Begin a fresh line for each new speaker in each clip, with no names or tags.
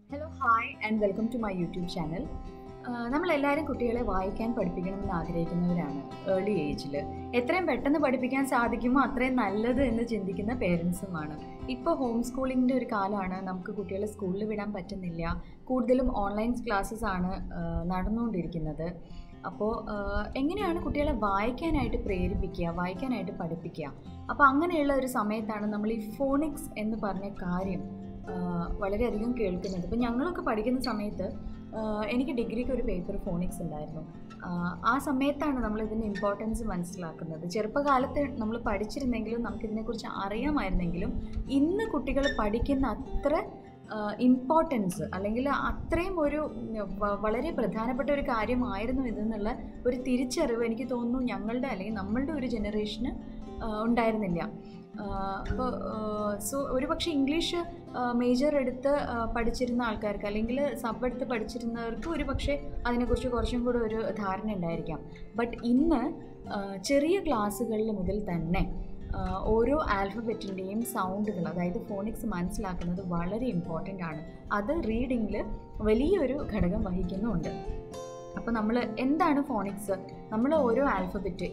Hello, hi, and welcome to my YouTube channel. നമ്മളെല്ലാവരും കുട്ടികളെ വായിക്കാൻ പഠിപ്പിക്കണമെന്ന് ആഗ്രഹിക്കുന്നവരാണ് ഏർലി ഏജിൽ. എത്രയും പെട്ടെന്ന് പഠിപ്പിക്കാൻ സാധിക്കുമോ അത്രയും നല്ലത് എന്ന് ചിന്തിക്കുന്ന പേരൻസുമാണ്. ഇപ്പോൾ ഹോം സ്കൂളിങ്ങിൻ്റെ ഒരു കാലമാണ്. നമുക്ക് കുട്ടികളെ സ്കൂളിൽ വിടാൻ പറ്റുന്നില്ല. കൂടുതലും ഓൺലൈൻ ക്ലാസ്സസ് ആണ് നടന്നുകൊണ്ടിരിക്കുന്നത്. അപ്പോൾ എങ്ങനെയാണ് കുട്ടികളെ വായിക്കാനായിട്ട് പ്രേരിപ്പിക്കുക, വായിക്കാനായിട്ട് പഠിപ്പിക്കുക? അപ്പോൾ അങ്ങനെയുള്ള ഒരു സമയത്താണ് നമ്മൾ ഈ ഫോണിക്സ് എന്ന് പറഞ്ഞ കാര്യം വളരെയധികം കേൾക്കുന്നത്. ഇപ്പോൾ ഞങ്ങളൊക്കെ പഠിക്കുന്ന സമയത്ത് എനിക്ക് ഡിഗ്രിക്ക് ഒരു പേപ്പർ ഫോണിക്സ് ഉണ്ടായിരുന്നു. ആ സമയത്താണ് നമ്മളിതിൻ്റെ ഇമ്പോർട്ടൻസ് മനസ്സിലാക്കുന്നത്. ചെറുപ്പകാലത്ത് നമ്മൾ പഠിച്ചിരുന്നെങ്കിലും നമുക്കിതിനെക്കുറിച്ച് അറിയാമായിരുന്നെങ്കിലും ഇന്ന് കുട്ടികൾ പഠിക്കുന്ന അത്ര ഇമ്പോർട്ടൻസ് അല്ലെങ്കിൽ അത്രയും ഒരു വളരെ പ്രധാനപ്പെട്ട ഒരു കാര്യമായിരുന്നു ഇതെന്നുള്ള ഒരു തിരിച്ചറിവ് എനിക്ക് തോന്നുന്നു ഞങ്ങളുടെ അല്ലെങ്കിൽ നമ്മളുടെ ഒരു ജനറേഷന് ഉണ്ടായിരുന്നില്ല. അപ്പോൾ ഒരുപക്ഷെ ഇംഗ്ലീഷ് മേജർ എടുത്ത് പഠിച്ചിരുന്ന ആൾക്കാർക്ക് അല്ലെങ്കിൽ സബ് എടുത്ത് പഠിച്ചിരുന്നവർക്ക് ഒരുപക്ഷെ അതിനെക്കുറിച്ച് കുറച്ചും കൂടെ ഒരു ധാരണ ഉണ്ടായിരിക്കാം. ബട്ട് ഇന്ന് ചെറിയ ക്ലാസ്സുകളിൽ മുതൽ തന്നെ ഓരോ ആൽഫബറ്റിൻ്റെയും സൗണ്ടുകൾ, അതായത് ഫോണിക്സ് മനസ്സിലാക്കുന്നത് വളരെ ഇമ്പോർട്ടൻ്റ് ആണ്. അത് റീഡിങ്ങിൽ വലിയൊരു ഘടകം വഹിക്കുന്നുമുണ്ട്. അപ്പോൾ നമ്മൾ എന്താണ് ഫോണിക്സ്? നമ്മൾ ഓരോ ആൽഫബറ്റ്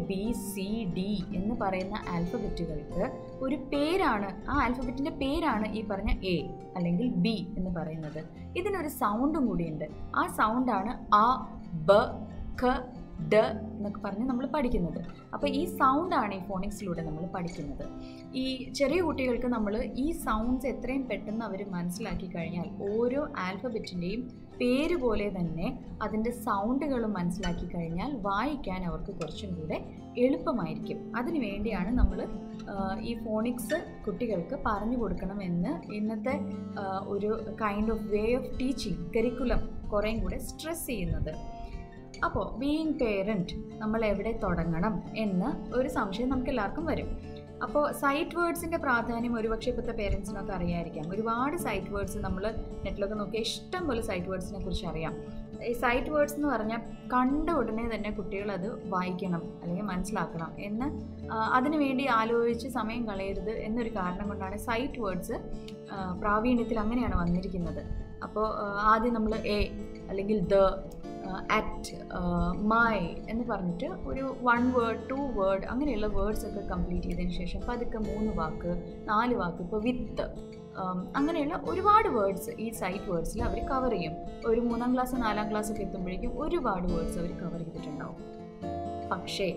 ABCD എന്ന് പറയുന്ന ആൽഫബറ്റുകൾക്ക് ഒരു പേരാണ്, ആ ആൽഫബറ്റിൻ്റെ പേരാണ് ഈ പറഞ്ഞ A അല്ലെങ്കിൽ B എന്ന് പറയുന്നത്. ഇതിനൊരു സൗണ്ടും കൂടിയുണ്ട്. ആ സൗണ്ടാണ് A, B, K, D എന്നൊക്കെ പറഞ്ഞ് നമ്മൾ പഠിക്കുന്നത്. അപ്പോൾ ഈ സൗണ്ടാണ് ഈ ഫോണിക്സിലൂടെ നമ്മൾ പഠിക്കുന്നത്. ഈ ചെറിയ കുട്ടികൾക്ക് നമ്മൾ ഈ സൗണ്ട്സ് എത്രയും പെട്ടെന്ന് അവർ മനസ്സിലാക്കി കഴിഞ്ഞാൽ ഓരോ ആൽഫബറ്റിൻ്റെയും പേര് പോലെ തന്നെ അതിൻ്റെ സൗണ്ടുകളും മനസ്സിലാക്കി കഴിഞ്ഞാൽ വായിക്കാൻ അവർക്ക് കുറച്ചും കൂടെ എളുപ്പമായിരിക്കും. അതിനു വേണ്ടിയാണ് നമ്മൾ ഈ ഫോണിക്സ് കുട്ടികൾക്ക് പറഞ്ഞു കൊടുക്കണമെന്ന് ഇന്നത്തെ ഒരു kind of way of teaching curriculum കുറേയും കൂടെ സ്ട്രെസ് ചെയ്യുന്നത്. അപ്പോൾ ബീയിങ് പേരൻറ്റ് നമ്മൾ എവിടെ തുടങ്ങണം എന്ന് ഒരു സംശയം നമുക്ക് എല്ലാവർക്കും വരും. അപ്പോൾ സൈറ്റ് വേർഡ്സിൻ്റെ പ്രാധാന്യം ഒരുപക്ഷെ ഇപ്പോഴത്തെ പേരൻസിനൊക്കെ അറിയാമായിരിക്കാം. ഒരുപാട് സൈറ്റ് വേർഡ്സ് നമ്മൾ നെറ്റിലൊക്കെ നോക്കിയാൽ ഇഷ്ടം പോലെ സൈറ്റ് വേർഡ്സിനെ കുറിച്ച് അറിയാം. ഈ സൈറ്റ് വേർഡ്സ് എന്ന് പറഞ്ഞാൽ കണ്ട ഉടനെ തന്നെ കുട്ടികളത് വായിക്കണം അല്ലെങ്കിൽ മനസ്സിലാക്കണം എന്ന് അതിനു വേണ്ടി ആലോചിച്ച് സമയം കളയരുത് എന്നൊരു കാരണം കൊണ്ടാണ് സൈറ്റ് വേർഡ്സ് പ്രാവീണ്യത്തിൽ അങ്ങനെയാണ് വന്നിരിക്കുന്നത്. അപ്പോൾ ആദ്യം നമ്മൾ A അല്ലെങ്കിൽ ദ, അറ്റ്, മൈ എന്ന് പറഞ്ഞിട്ട് ഒരു 1 വേർഡ് 2 വേർഡ് അങ്ങനെയുള്ള വേർഡ്സൊക്കെ കംപ്ലീറ്റ് ചെയ്തതിന് ശേഷം പതുക്കെ 3 വാക്ക് 4 വാക്ക്, ഇപ്പോൾ വിത്ത്, അങ്ങനെയുള്ള ഒരുപാട് വേർഡ്സ് ഈ സൈറ്റ് വേർഡ്സിൽ അവർ കവർ ചെയ്യും. ഒരു 3ാം ക്ലാസ് 4ാം ക്ലാസ്സൊക്കെ എത്തുമ്പോഴേക്കും ഒരുപാട് വേർഡ്സ് അവർ കവർ ചെയ്തിട്ടുണ്ടാവും. പക്ഷേ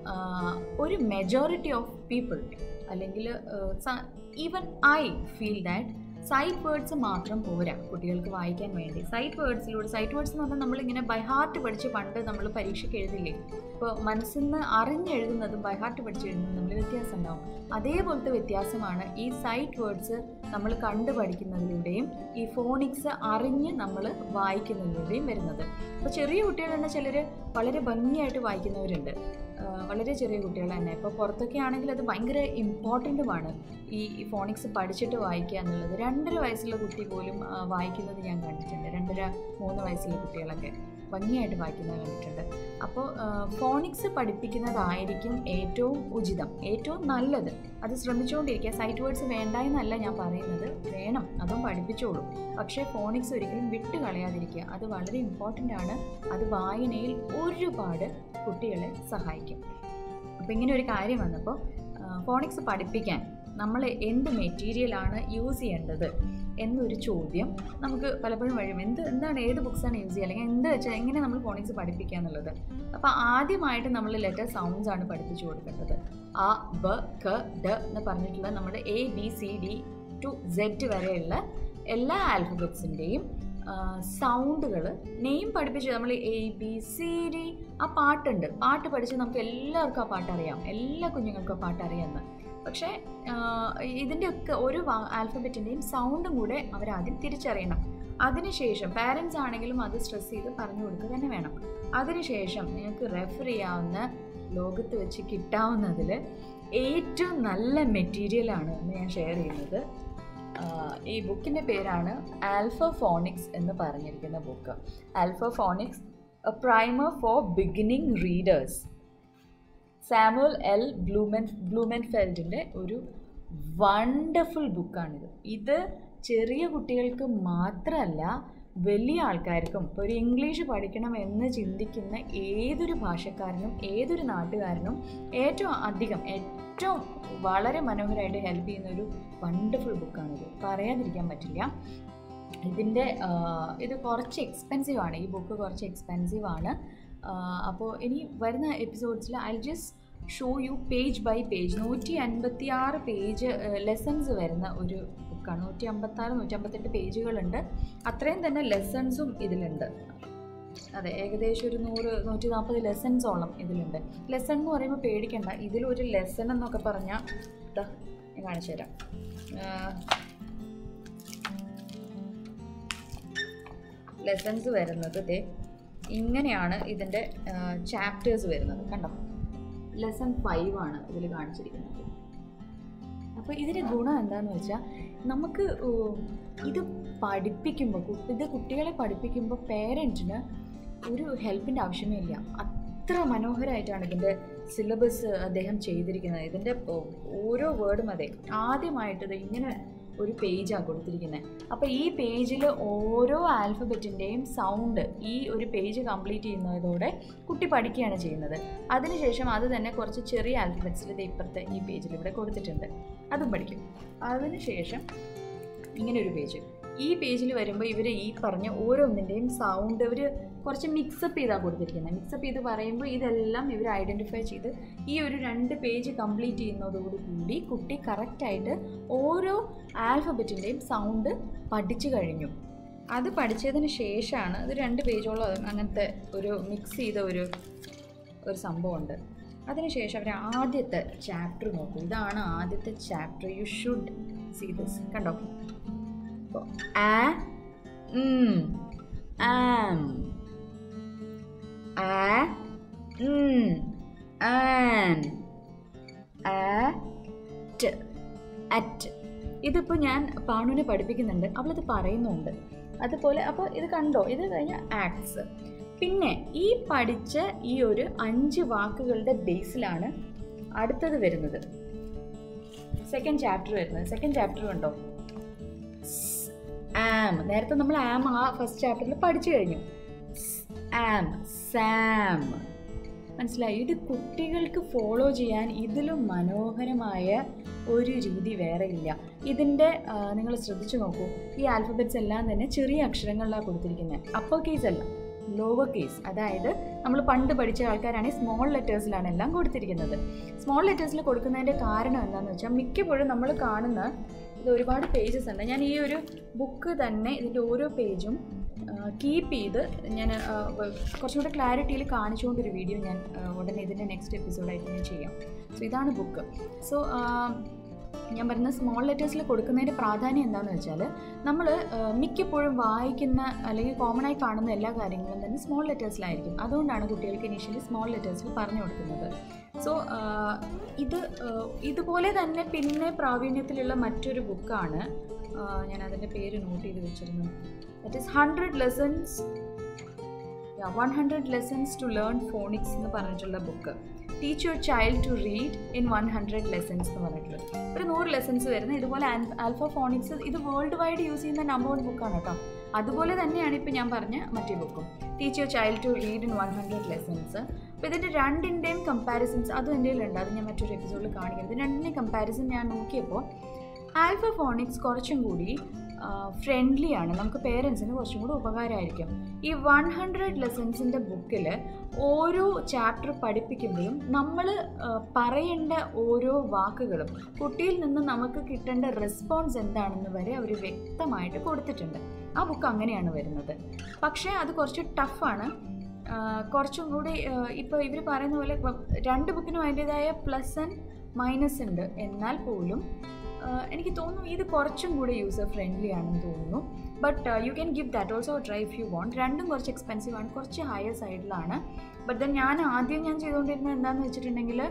ഒരു മെജോറിറ്റി ഓഫ് പീപ്പിൾ അല്ലെങ്കിൽ even I feel that sight words മാത്രം പോരാ കുട്ടികൾക്ക് വായിക്കാൻ വേണ്ടി. സൈറ്റ് വേർഡ്സ് എന്ന് പറഞ്ഞാൽ നമ്മളിങ്ങനെ ബൈ ഹാർട്ട് പഠിച്ച് പണ്ട് നമ്മൾ പരീക്ഷയ്ക്ക് എഴുതില്ലേ, ഇപ്പോൾ മനസ്സിൽ നിന്ന് അറിഞ്ഞെഴുതുന്നതും ബൈ ഹാർട്ട് പഠിച്ച് എഴുതുന്നതും തമ്മിൽ വ്യത്യാസം ഉണ്ടാവും. അതേപോലത്തെ വ്യത്യാസമാണ് ഈ സൈറ്റ് വേർഡ്സ് നമ്മൾ കണ്ടു പഠിക്കുന്നതിലൂടെയും ഈ ഫോണിക്സ് അറിഞ്ഞ് നമ്മൾ വായിക്കുന്നതിലൂടെയും വരുന്നത്. അപ്പോൾ ചെറിയ കുട്ടികൾ തന്നെ ചിലർ വളരെ ഭംഗിയായിട്ട് വായിക്കുന്നവരുണ്ട്, വളരെ ചെറിയ കുട്ടികൾ തന്നെ. ഇപ്പോൾ പുറത്തൊക്കെ ആണെങ്കിൽ അത് ഭയങ്കര ഇമ്പോർട്ടൻറ്റുമാണ് ഈ ഫോണിക്സ് പഠിച്ചിട്ട് വായിക്കുക എന്നുള്ളത്. 2.5 വയസ്സുള്ള കുട്ടി പോലും വായിക്കുന്നത് ഞാൻ കണ്ടിട്ടുണ്ട്. 2.5-3 വയസ്സുള്ള കുട്ടികളൊക്കെ ഭംഗിയായിട്ട് വായിക്കുന്നത് കണ്ടിട്ടുണ്ട്. അപ്പോൾ ഫോണിക്സ് പഠിപ്പിക്കുന്നതായിരിക്കും ഏറ്റവും ഉചിതം, ഏറ്റവും നല്ലത്. അത് ശ്രമിച്ചുകൊണ്ടിരിക്കുക. സൈറ്റ് വേർഡ്സ് വേണ്ട എന്നല്ല ഞാൻ പറയുന്നത്, വേണം, അതും പഠിപ്പിച്ചോളൂ. പക്ഷേ ഫോണിക്സ് ഒരിക്കലും വിട്ട് കളയാതിരിക്കുക. അത് വളരെ ഇമ്പോർട്ടൻ്റ് ആണ്. അത് വായനയിൽ ഒരുപാട് കുട്ടികളെ സഹായിക്കും. അപ്പോൾ ഇങ്ങനെ ഒരു കാര്യം വന്നപ്പോൾ ഫോണിക്സ് പഠിപ്പിക്കാൻ നമ്മൾ എന്ത് മെറ്റീരിയലാണ് യൂസ് ചെയ്യേണ്ടത് എന്നൊരു ചോദ്യം നമുക്ക് പലപ്പോഴും വരും. എന്താണ് ഏത് ബുക്സാണ് യൂസ് ചെയ്യുക, അല്ലെങ്കിൽ എന്ത് വെച്ചാൽ എങ്ങനെ നമ്മൾ ഫോണിക്സ് പഠിപ്പിക്കുക എന്നുള്ളത്. അപ്പോൾ ആദ്യമായിട്ട് നമ്മൾ ലെറ്റർ സൗണ്ട്സ് ആണ് പഠിപ്പിച്ചു കൊടുക്കേണ്ടത്. A, B, K, D എന്ന് പറഞ്ഞിട്ടുള്ള നമ്മുടെ ABCD to Z വരെയുള്ള എല്ലാ ആൽഫബറ്റ്സിൻ്റെയും സൗണ്ടുകൾ നെയിം പഠിപ്പിച്ച് നമ്മൾ ABCD ആ പാട്ടുണ്ട്, പാട്ട് പഠിച്ച് നമുക്ക് എല്ലാവർക്കും ആ പാട്ടറിയാം, എല്ലാ കുഞ്ഞുങ്ങൾക്കും ആ പാട്ടറിയാമെന്ന്. പക്ഷേ ഇതിൻ്റെയൊക്കെ ഓരോ ആൽഫബറ്റിൻ്റെയും സൗണ്ടും കൂടെ അവരാദ്യം തിരിച്ചറിയണം. അതിനുശേഷം പാരൻസ് ആണെങ്കിലും അത് സ്ട്രെസ് ചെയ്ത് പറഞ്ഞു കൊടുക്കുക തന്നെ വേണം. അതിനുശേഷം നിങ്ങൾക്ക് റെഫർ ചെയ്യാവുന്ന ലോകത്ത് വെച്ച് കിട്ടാവുന്നതിൽ ഏറ്റവും നല്ല മെറ്റീരിയലാണ് എന്ന് ഞാൻ ഷെയർ ചെയ്യുന്നത്. ഈ ബുക്കിൻ്റെ പേരാണ് ആൽഫഫോണിക്സ് എന്ന് പറഞ്ഞിരിക്കുന്ന book. Alphaphonics, a primer for beginning readers. Samuel L ബ്ലൂമെൻഫെൽഡിൻ്റെ ഒരു വണ്ടർഫുൾ ബുക്കാണിത്. ഇത് ചെറിയ കുട്ടികൾക്ക് മാത്രമല്ല, വലിയ ആൾക്കാർക്കും ഇപ്പോൾ ഒരു ഇംഗ്ലീഷ് പഠിക്കണം എന്ന് ചിന്തിക്കുന്ന ഏതൊരു ഭാഷക്കാരനും ഏതൊരു നാട്ടുകാരനും ഏറ്റവും വളരെ മനോഹരമായിട്ട് ഹെൽപ്പ് ചെയ്യുന്ന ഒരു വണ്ടർഫുൾ ബുക്കാണിത്. പറയാതിരിക്കാൻ പറ്റില്ല. ഇത് കുറച്ച് എക്സ്പെൻസീവാണ്, ഈ ബുക്ക് കുറച്ച് എക്സ്പെൻസീവാണ്. അപ്പോൾ ഇനി വരുന്ന എപ്പിസോഡ്സിൽ I just show you page by page. 156 page lessons വരുന്ന ഒരു ബുക്കാണ്. 158 പേജുകളുണ്ട്. അത്രയും തന്നെ ലെസൺസും ഇതിലുണ്ട്. അതെ, ഏകദേശം ഒരു 140 ലെസൺസോളം ഇതിലുണ്ട്. ലെസൺ എന്ന് പറയുമ്പോൾ പേടിക്കണ്ട, ഇതിലൊരു ലെസൺ എന്നൊക്കെ പറഞ്ഞാൽ ഞാൻ കാണിച്ചു തരാം. ലെസൺസ് വരുന്നത് ഇങ്ങനെയാണ്. ഇതിൻ്റെ ചാപ്റ്റേഴ്സ് വരുന്നത് കണ്ടോ. ലെസൺ 5 ആണ് ഇതിൽ കാണിച്ചിരിക്കുന്നത്. അപ്പോൾ ഇതിൻ്റെ ഗുണം എന്താണെന്ന് വെച്ചാൽ, നമുക്ക് ഇത് കുട്ടികളെ പഠിപ്പിക്കുമ്പോൾ പേരൻറ്റിന് ഒരു ഹെൽപ്പിൻ്റെ ആവശ്യമേ ഇല്ല. അത്ര മനോഹരമായിട്ടാണ് ഇതിൻ്റെ സിലബസ് അദ്ദേഹം ചെയ്തിരിക്കുന്നത്. ഇതിൻ്റെ ഓരോ വേർഡും ആദ്യമായിട്ട് ഇങ്ങനെ ഒരു പേജാണ് കൊടുത്തിരിക്കുന്നത്. അപ്പോൾ ഈ പേജിൽ ഓരോ ആൽഫബറ്റിൻ്റെയും സൗണ്ട് ഈ ഒരു പേജ് കംപ്ലീറ്റ് ചെയ്യുന്നതോടെ കുട്ടി പഠിക്കുകയാണ് ചെയ്യുന്നത്. അതിനുശേഷം അത് തന്നെ കുറച്ച് ചെറിയ ആൽഫബറ്റ്സിൽ ഇപ്പുറത്തെ ഈ പേജിൽ ഇവിടെ കൊടുത്തിട്ടുണ്ട്, അതും പഠിക്കും. അതിനുശേഷം ഇങ്ങനെ ഒരു പേജ്, ഈ പേജിൽ വരുമ്പോൾ ഇവർ ഈ പറഞ്ഞ ഓരോന്നിൻ്റെയും സൗണ്ട് ഇവർ കുറച്ച് മിക്സപ്പ് ചെയ്താണ് കൊടുത്തിരിക്കുന്നത്. മിക്സപ്പ് ചെയ്ത് പറയുമ്പോൾ ഇതെല്ലാം ഇവർ ഐഡൻറ്റിഫൈ ചെയ്ത് ഈ ഒരു 2 പേജ് കംപ്ലീറ്റ് ചെയ്യുന്നതോടുകൂടി കുട്ടി കറക്റ്റായിട്ട് ഓരോ ആൽഫബറ്റിൻ്റെയും സൗണ്ട് പഠിച്ചു കഴിഞ്ഞു. അത് പഠിച്ചതിന് ശേഷമാണ് ഇത് 2 പേജോളം അങ്ങനത്തെ ഒരു മിക്സ് ചെയ്ത ഒരു സംഭവമുണ്ട്. അതിനുശേഷം അവർ ആദ്യത്തെ ചാപ്റ്റർ നോക്കും. ഇതാണ് ആദ്യത്തെ chapter. You should see this. കണ്ടോ, ഇതിപ്പോൾ ഞാൻ പാണുവിനെ പഠിപ്പിക്കുന്നുണ്ട്, അവളത് പറയുന്നുണ്ട് അതുപോലെ. അപ്പോൾ ഇത് കണ്ടോ, ഇത് കഴിഞ്ഞ ആക്ട്സ്. പിന്നെ ഈ പഠിച്ച ഈ ഒരു 5 വാക്കുകളുടെ ബേസിലാണ് അടുത്തത് വരുന്നത്, സെക്കൻഡ് ചാപ്റ്റർ വരുന്നത്. സെക്കൻഡ് ചാപ്റ്റർ കണ്ടോ, ആം. നേരത്തെ നമ്മൾ ആം ഫസ്റ്റ് ചാപ്റ്ററിൽ പഠിച്ചു കഴിഞ്ഞു. Am, Sam. മനസ്സിലായി? ഇത് കുട്ടികൾക്ക് ഫോളോ ചെയ്യാൻ ഇതിലും മനോഹരമായ ഒരു രീതി വേറെ ഇല്ല. ഇതിൻ്റെ നിങ്ങൾ ശ്രദ്ധിച്ചു നോക്കൂ, ഈ ആൽഫബറ്റ്സ് എല്ലാം തന്നെ ചെറിയ അക്ഷരങ്ങളിലാണ് കൊടുത്തിരിക്കുന്നത്. അപ്പർ കേസ് അല്ല, ലോവർ കേസ്. അതായത് നമ്മൾ പണ്ട് പഠിച്ച ആൾക്കാരാണെങ്കിൽ സ്മോൾ ലെറ്റേഴ്സിലാണ് എല്ലാം കൊടുത്തിരിക്കുന്നത്. സ്മോൾ ലെറ്റേഴ്സിൽ കൊടുക്കുന്നതിൻ്റെ കാരണം എന്താണെന്ന് വെച്ചാൽ, മിക്കപ്പോഴും നമ്മൾ കാണുന്ന ഇത് ഒരുപാട് പേജസ് ഉണ്ട്. ഞാൻ ഈ ഒരു ബുക്ക് തന്നെ ഇതിൻ്റെ ഓരോ പേജും കീപ്പ് ചെയ്ത് ഞാൻ കുറച്ചുകൂടെ ക്ലാരിറ്റിയിൽ കാണിച്ചുകൊണ്ടൊരു വീഡിയോ ഞാൻ ഉടനെ ഇതിൻ്റെ നെക്സ്റ്റ് എപ്പിസോഡായിട്ട് ഞാൻ ചെയ്യാം. സോ ഇതാണ് ബുക്ക്. സോ ഞാൻ പറയുന്ന സ്മോൾ ലെറ്റേഴ്സിൽ കൊടുക്കുന്നതിൻ്റെ പ്രാധാന്യം എന്താണെന്ന് വെച്ചാൽ, നമ്മൾ മിക്കപ്പോഴും വായിക്കുന്ന അല്ലെങ്കിൽ കോമൺ ആയി കാണുന്ന എല്ലാ കാര്യങ്ങളും തന്നെ സ്മോൾ ലെറ്റേഴ്സിലായിരിക്കും. അതുകൊണ്ടാണ് കുട്ടികൾക്ക് ഇനീഷ്യലി സ്മോൾ ലെറ്റേഴ്സിൽ പറഞ്ഞു കൊടുക്കുന്നത്. സോ ഇതുപോലെ തന്നെ പിന്നെ പ്രാവീണ്യത്തിലുള്ള മറ്റൊരു ബുക്കാണ്, ഞാൻ അതിൻ്റെ പേര് നോട്ട് ചെയ്ത് വെച്ചിരുന്നു. That is 100 lessons to learn phonics എന്ന് പറഞ്ഞിട്ടുള്ള ബുക്ക്. Teach your child to read in 100 lessons എന്ന് പറഞ്ഞിട്ടുള്ളത്. ഒരു 100 ലെസൺസ് വരുന്ന ഇതുപോലെ ആൽഫ ഫോണിക്സ്. ഇത് വേൾഡ് വൈഡ് യൂസ് ചെയ്യുന്ന നമ്പർ 1 ബുക്കാണ് കേട്ടോ. അതുപോലെ തന്നെയാണ് ഇപ്പോൾ ഞാൻ പറഞ്ഞ മറ്റേ ബുക്കും, teach your child to read in 100 lessons. അപ്പോൾ ഇതിൻ്റെ രണ്ടിൻ്റെയും കമ്പാരിസൺസ് അതും എൻ്റെ കയ്യിലുണ്ട്, അത് ഞാൻ മറ്റൊരു എപ്പിസോഡിൽ കാണിക്കുന്നത്. രണ്ടിൻ്റെയും കമ്പാരിസൺ ഞാൻ നോക്കിയപ്പോൾ ആൽഫ ഫോണിക്സ് കുറച്ചും കൂടി ഫ്രണ്ട്ലി ആണ്, നമുക്ക് പേരൻസിന് കുറച്ചും കൂടി ഉപകാരമായിരിക്കും. ഈ 100 ലെസൺസിൻ്റെ ബുക്കിൽ ഓരോ ചാപ്റ്റർ പഠിപ്പിക്കുമ്പോഴും നമ്മൾ പറയേണ്ട ഓരോ വാക്കുകളും കുട്ടിയിൽ നിന്ന് നമുക്ക് കിട്ടേണ്ട റെസ്പോൺസ് എന്താണെന്ന് വരെ അവർ വ്യക്തമായിട്ട് കൊടുത്തിട്ടുണ്ട്. ആ ബുക്ക് അങ്ങനെയാണ് വരുന്നത്. പക്ഷേ അത് കുറച്ച് ടഫാണ്, കുറച്ചും കൂടി ഇപ്പോൾ ഇവർ പറയുന്ന പോലെ 2 ബുക്കിനും അതിൻ്റേതായ പ്ലസ് ആൻഡ് മൈനസ് ഉണ്ട്. എന്നാൽ പോലും എനിക്ക് തോന്നുന്നു ഇത് കുറച്ചും കൂടി യൂസർ ഫ്രണ്ട്ലി ആണെന്ന് തോന്നുന്നു. But you can give that also try if you want. രണ്ടും കുറച്ച് എക്സ്പെൻസീവ് ആണ്, കുറച്ച് ഹയർ സൈഡിലാണ്. ബട്ട് ദെൻ ഞാൻ ചെയ്തുകൊണ്ടിരുന്നത് എന്താണെന്ന് വെച്ചിട്ടുണ്ടെങ്കിൽ,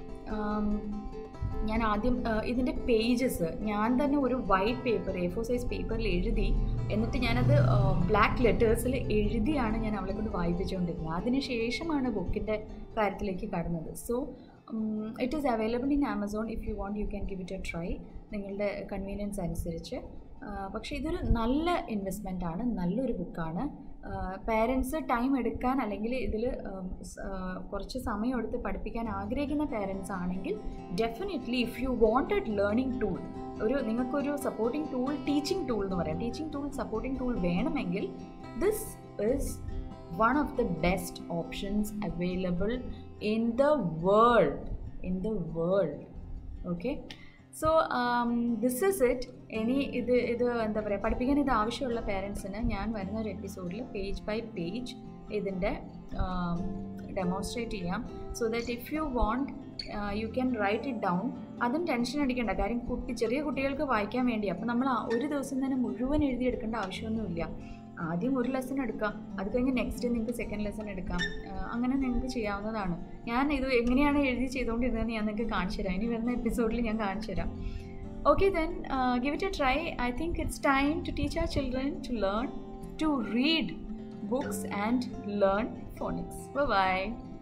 ഞാൻ ആദ്യം ഇതിൻ്റെ പേജസ് ഞാൻ തന്നെ ഒരു വൈറ്റ് പേപ്പർ A4 സൈസ് പേപ്പറിൽ എഴുതി, എന്നിട്ട് ഞാനത് ബ്ലാക്ക് ലെറ്റേഴ്സിൽ എഴുതിയാണ് ഞാൻ അവളെ കൊണ്ട് വായിപ്പിച്ചുകൊണ്ടിരുന്നത്. അതിനുശേഷമാണ് ബുക്കിൻ്റെ കാര്യത്തിലേക്ക് കടന്നത്. So it is available in Amazon. If you want you can give it a try, നിങ്ങളുടെ കൺവീനിയൻസ് അനുസരിച്ച്. പക്ഷേ ഇതൊരു നല്ല ഇൻവെസ്റ്റ്മെൻറ്റാണ്, നല്ലൊരു ബുക്കാണ്. പേരൻസ് ടൈം എടുക്കാൻ അല്ലെങ്കിൽ ഇതിൽ കുറച്ച് സമയം എടുത്ത് പഠിപ്പിക്കാൻ ആഗ്രഹിക്കുന്ന പേരൻസ് ആണെങ്കിൽ definitely if you wanted learning tool, നിങ്ങൾക്കൊരു സപ്പോർട്ടിംഗ് ടൂൾ, ടീച്ചിങ് ടൂൾ എന്ന് പറയാം, ടീച്ചിങ് ടൂൾ, സപ്പോർട്ടിംഗ് ടൂൾ വേണമെങ്കിൽ this is one of the best options available in the world. Okay, so this is it. ഇനി ഇത് എന്താ പറയുക, പഠിപ്പിക്കാൻ ഇത് ആവശ്യമുള്ള പേരൻസിന് ഞാൻ വരുന്ന ഒരു എപ്പിസോഡിൽ പേജ് ബൈ പേജ് ഇതിൻ്റെ ഡെമോൺസ്ട്രേറ്റ് ചെയ്യാം. So that if you want you can write it down. അതും ടെൻഷൻ അടിക്കേണ്ട കാര്യം, ചെറിയ കുട്ടികൾക്ക് വായിക്കാൻ വേണ്ടി. അപ്പോൾ നമ്മൾ ഒരു ദിവസം തന്നെ മുഴുവൻ എഴുതിയെടുക്കേണ്ട ആവശ്യമൊന്നുമില്ല. ആദ്യം ഒരു ലെസൺ എടുക്കാം, അത് കഴിഞ്ഞ് നെക്സ്റ്റ് നിങ്ങൾക്ക് സെക്കൻഡ് ലെസൺ എടുക്കാം, അങ്ങനെ നിങ്ങൾക്ക് ചെയ്യാവുന്നതാണ്. ഞാൻ ഇത് എങ്ങനെയാണ് എഴുതി ചെയ്തുകൊണ്ടിരുന്നതെന്ന് ഞാൻ നിങ്ങൾക്ക് കാണിച്ചു തരാം. ഇനി വരുന്ന എപ്പിസോഡിൽ ഞാൻ കാണിച്ചു തരാം. Okay, then give it a try. I think it's time to teach our children to learn to read books and learn phonics. Bye-bye.